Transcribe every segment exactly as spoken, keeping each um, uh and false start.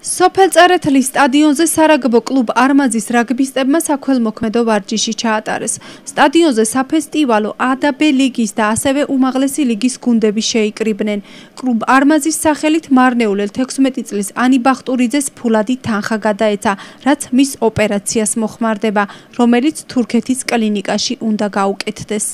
სოფელწარეთლის სტადიონზე სარაგბო კლუბ არმაზის რაგბისტებმა საქველმოქმედო ვარჯიში ჩაატარეს. სტადიონზე საფესტივალო A და B ლიგის და ასევე უმაღლესი ლიგის გუნდები შეიკრიბნენ. კლუბ არმაზის სახელით მარნეულ თექვსმეტი წლის ანი ბახტურიძეს ფულადი თანხა გადაეცა, რაც მის ოპერაციას მოხმარდება, რომელიც თურქეთის კლინიკაში უნდა გაუკეთდეს.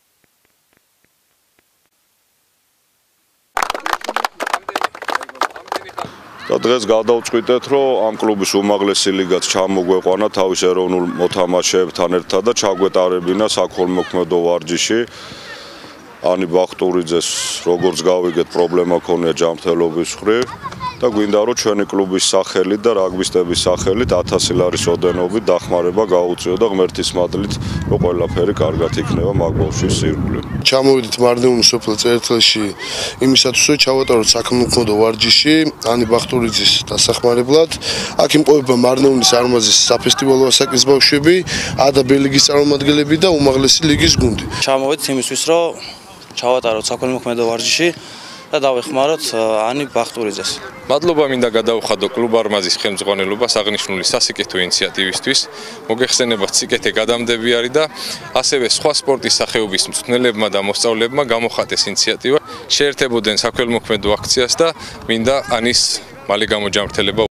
და დღეს გადავწყვიტეთ, რომ ამ კლუბის უმაღლესი ლიგაც ჩამოგვეყვანა თავის ეროვნულ მოთამაშეებთან ერთად და ჩაგვეტარებინა საქველმოქმედო ვარჯიში. ანი ბახტურიძეს როგორც გავიგეთ, პრობლემა ქონია ჯანმრთელობის მხრივ და გვინდა რომ ჩვენი კლუბის სახელით და რაგბისტების სახელით ათასი ლარის ოდენობით დახმარება გაუწიო და ღმერთის მადლით რომ ყველაფერი კარგად იქნება მაგ ბავშვის სირგვლივ. ჩამოვიდით მარნეულის სოფელწარეთლში იმისათვის რომ ჩავატაროთ საქველმოქმედო ვარჯიში ანი ბახტურიძის დასახმარებლად. აქ იმყოფება მარნეულის არმაზის საფესტივალო ასაკის ბავშვები, A და B ლიგის წარმომადგენლები და უმაღლესი ლიგის გუნდი. ჩამოვიდით იმისთვის რომ ჩავატაროთ საქველმოქმედო ვარჯიში და დავეხმაროთ ანი ბახტურიძეს. მადლობა მინდა გადაუხადო კლუბ არმაზის ხელმძღვანელობას აღნიშნული სასიკეთო ინიციატივისთვის. მოგეხსენებათ სიკეთე გადამდები არის და ასევე სხვა სპორტის სახეობის მწვრთნელებმა და მოსწავლეებმა გამოხატეს ინიციატივა, შეერთებოდნენ საქველმოქმედო აქციას და მინდა ანის მალე გამოჯანმრთელება